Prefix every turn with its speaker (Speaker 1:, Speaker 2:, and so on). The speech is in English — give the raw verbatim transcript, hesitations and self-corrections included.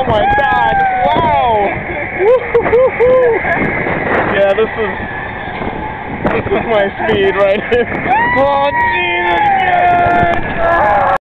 Speaker 1: my God! Wow! Yeah, this is this is my speed right here. Oh Jesus! Yes!